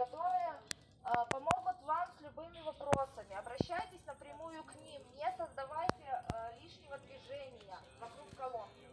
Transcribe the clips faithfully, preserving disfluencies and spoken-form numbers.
которые э, помогут вам с любыми вопросами. Обращайтесь напрямую к ним, не создавайте э, лишнего движения вокруг колонки.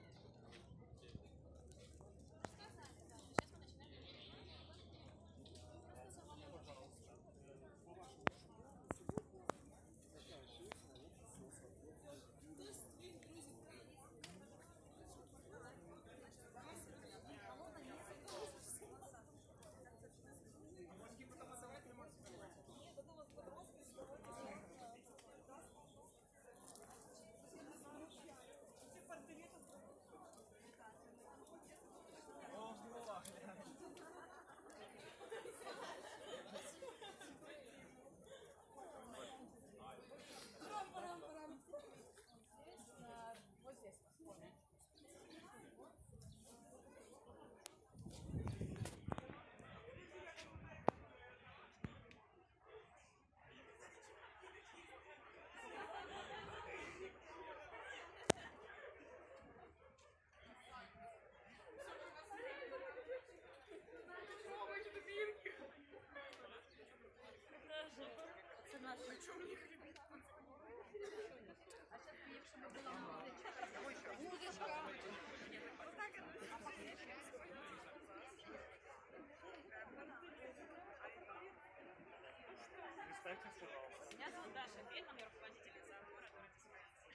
Представьтесь, пожалуйста. Меня зовут Даша Фельдман, я руководительница города Ратисвенции.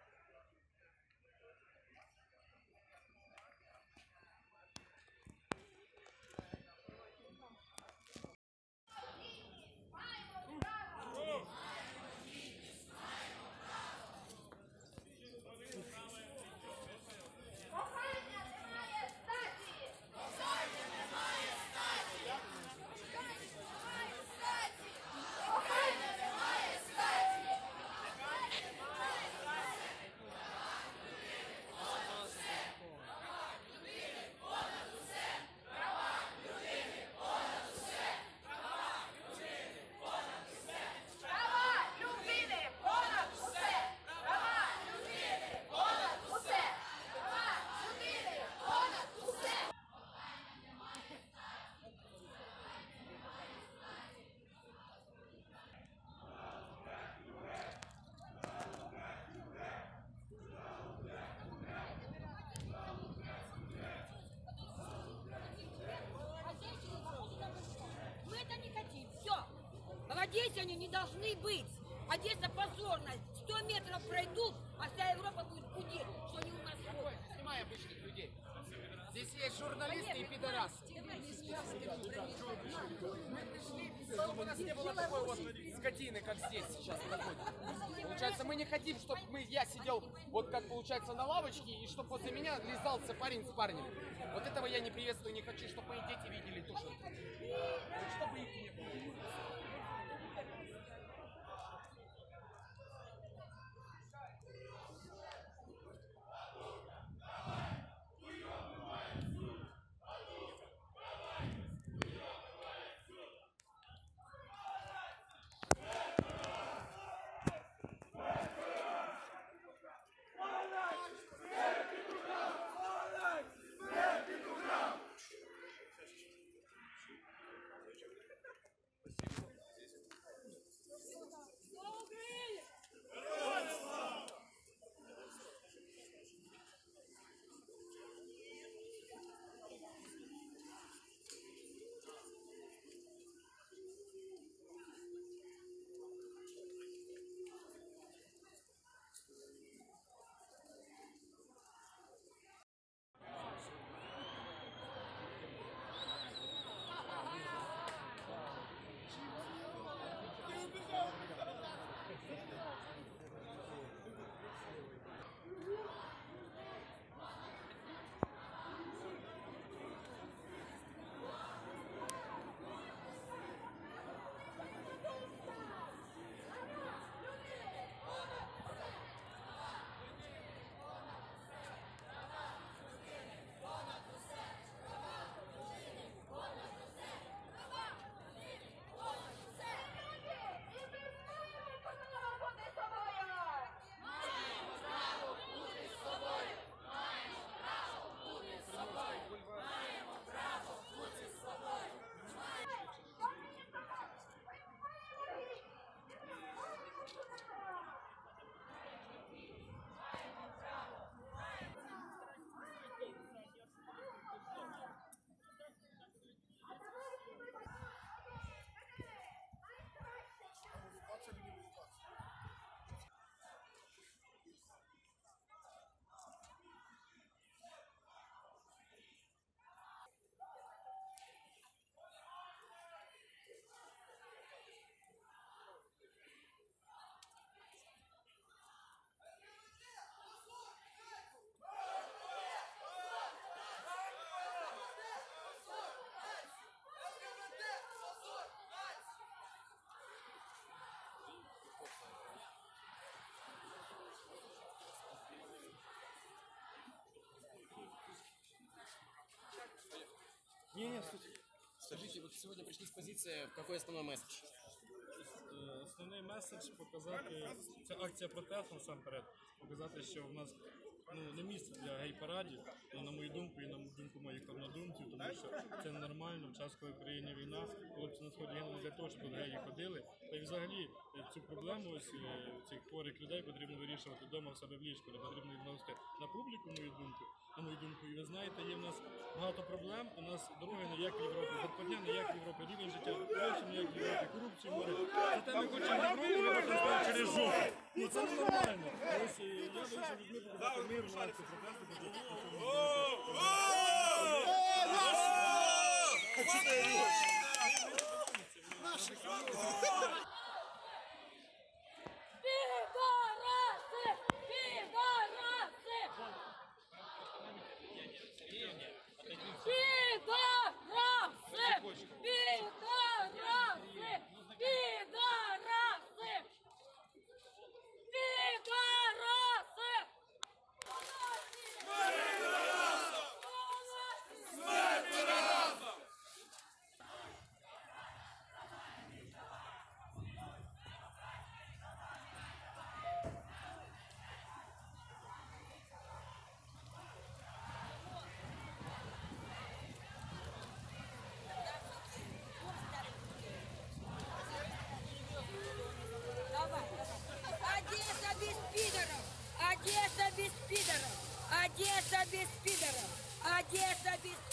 Одессе они не должны быть. Одесса позорная. Сто метров пройдут, а вся Европа будет гудеть, что они у нас ходят. Снимай обычных людей. Здесь есть журналисты и пидорасы. Мы пришли, чтобы у нас не было такой вот скотины, как здесь сейчас проходит. Получается, мы не хотим, чтобы мы, я сидел, вот как получается, на лавочке, и чтобы возле меня лизался парень с парнем. Вот этого я не приветствую, не хочу, чтобы мои дети видели то, что... Чтобы их не было. скажите, вот сегодня пришли с позиции, какой основной месседж? Е, Основний меседж показати, це акція протесту насамперед, показати, що в нас ну, не місце для гей-парадів, ну, на мою думку і на думку моїх однодумців, тому що це нормально, в час, коли в країні війна, хлопці на сході гинули для того, щоб геї ходили. Та й взагалі е, цю проблему ось, е, цих хворих людей потрібно вирішувати вдома в себе в ліжку, не потрібно відносити на публіку, мою думку, на мою думку. І ви знаєте, є в нас багато проблем, у нас дороги не як в Європі, зарплатня не як в Європі, рівень життя гроші не як в Європі, корупції море. Зате ми хочемо Європу, ми хочемо через жопу. Ну це ненормально. Ось е, я вийшов людьми показати мир на акцію протесту. Пидорасы! Пидорасы! Пидорасы! Пидорасы! Пидорасы! Пидорасы! Давай, давай. Одесса без пидоров! Одесса без пидоров! Одесса без пидоров! Одесса без